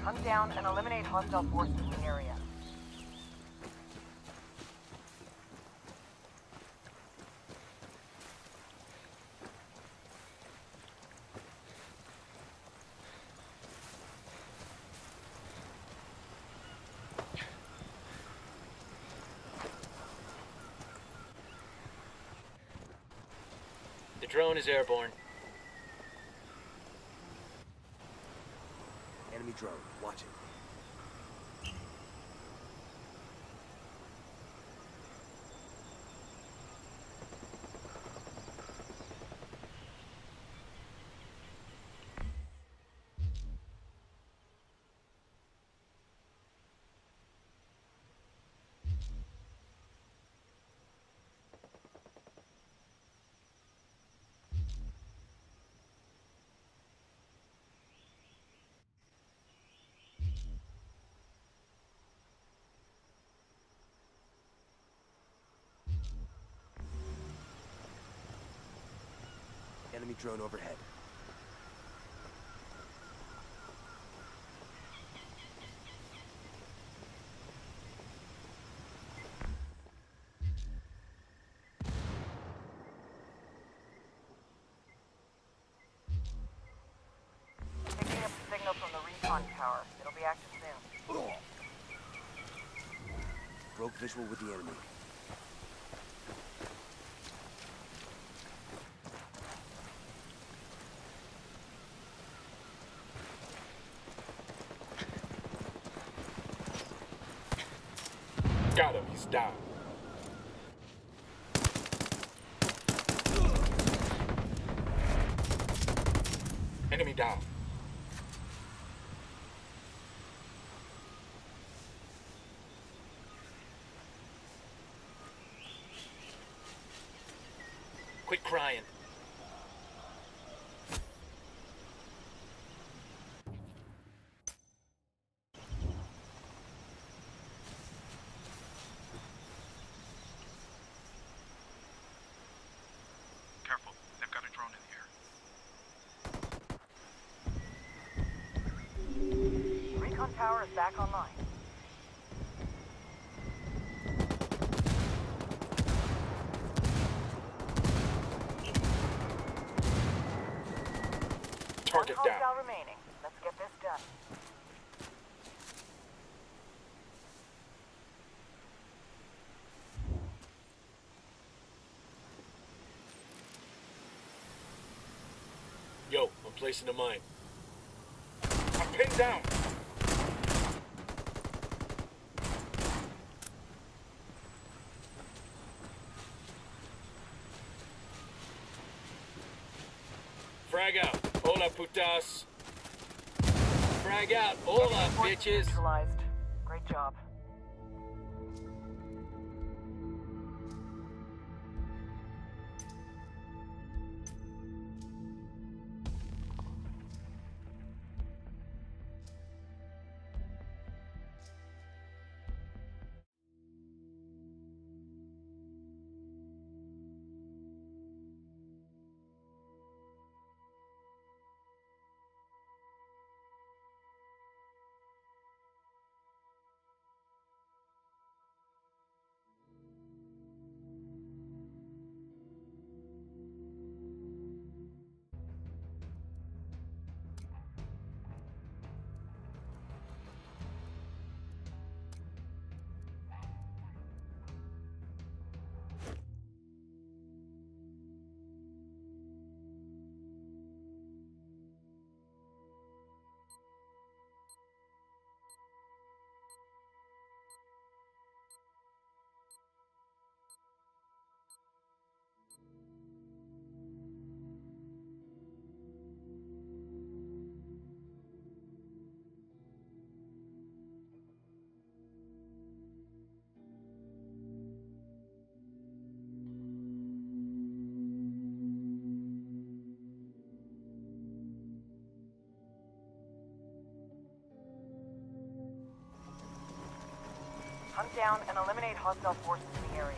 Hunt down and eliminate hostile forces in the area. The drone is airborne. Enemy drone, watch it. Enemy drone overhead. Picking up the signal from the recon tower. It'll be active soon. Broke visual with the enemy. Got him, he's down. Enemy down. Quit crying. Careful, they've got a drone in the air. Recon tower is back online. Target One down. hostile remaining. Let's get this done. Yo, I'm placing a mine. I'm pinned down. Frag out. Hola, putas. Frag out. Hola, Force bitches. neutralized. Great job. Hunt down and eliminate hostile forces in the area.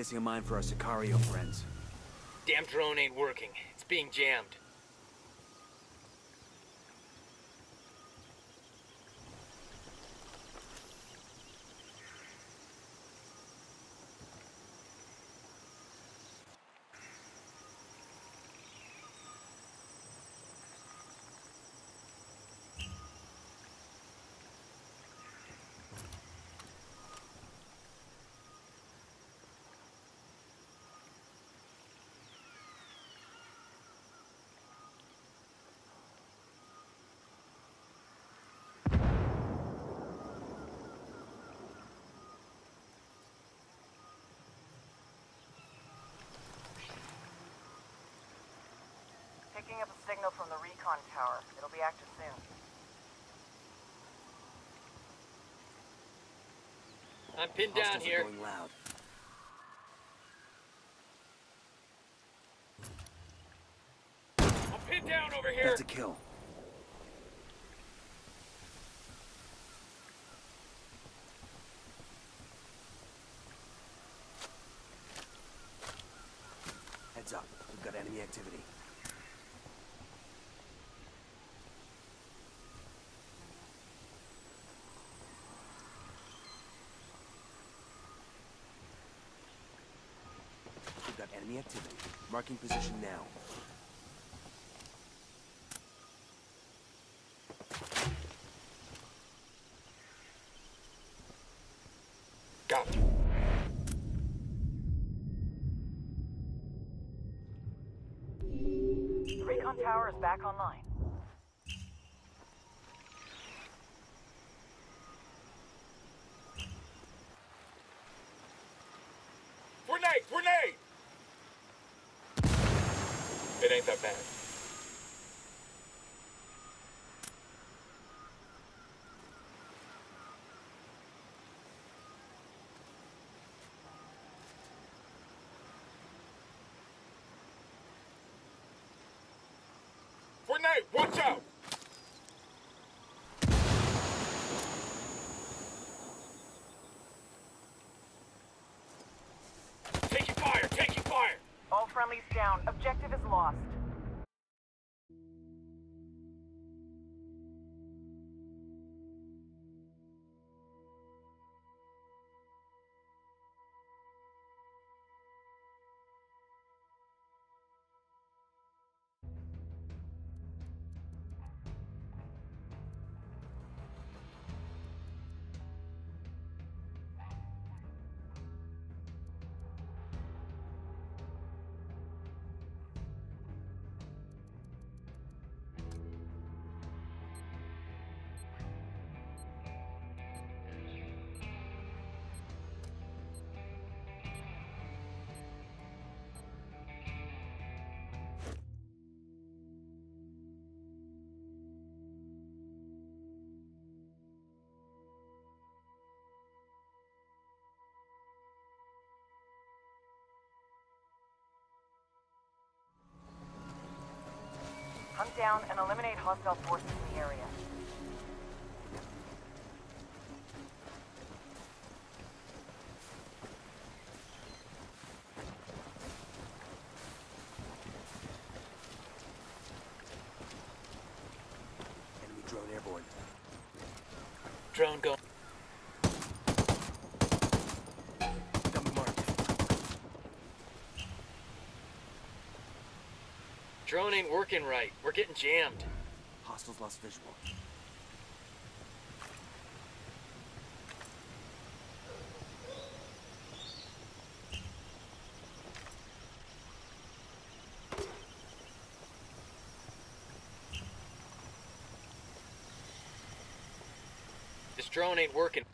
placing a mine for our Sicario friends. Damn drone ain't working. It's being jammed. Picking up a signal from the recon tower. It'll be active soon. I'm pinned down Hostiles are here. going loud. I'm pinned down over here. That's a kill. Heads up. We've got enemy activity. We've got enemy activity. Marking position now. Got it. The recon tower is back online. Grenade! Grenade! It ain't that bad. Grenade! Watch out! Taking fire! Taking fire! All friendlies down. Objective is lost. Hunt down and eliminate hostile forces in the area. Enemy drone airborne. Drone go. Dummy marked. Drone ain't working right. We're getting jammed. Hostiles lost visual. This drone ain't working.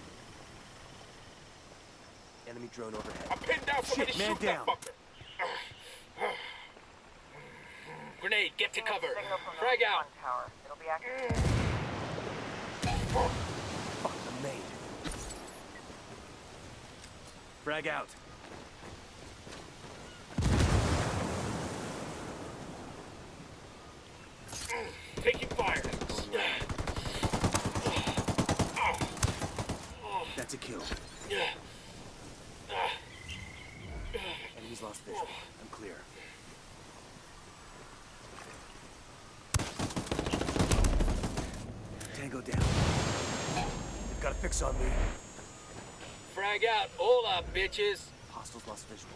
Enemy drone overhead. I'm pinned down. Somebody Shit, man shoot that down. fucker. Grenade, get to Picking up cover. signal from the Frag recon out. tower. It'll be active soon. Fuck, I'm made. Frag out. Taking fire. That's a kill. Enemies lost visual. I'm clear. Tango down. They've got a fix on me. Frag out. Hola, bitches. Hostiles lost visual.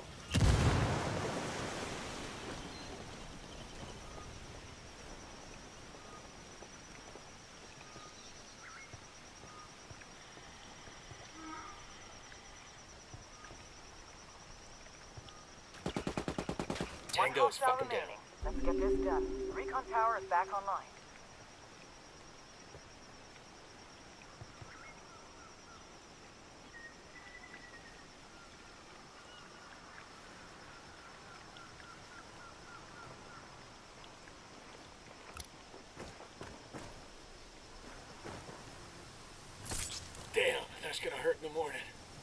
One Tango's hostile fucking down. remaining. Let's get this done. The recon tower is back online. Damn, that's gonna hurt in the morning.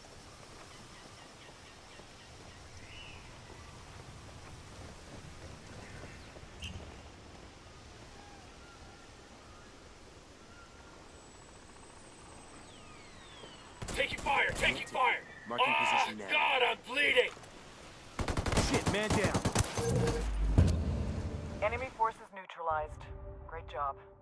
Taking fire! Taking fire! Marking Ah, position now. God, I'm bleeding! Shit, man down. Enemy forces neutralized. Great job.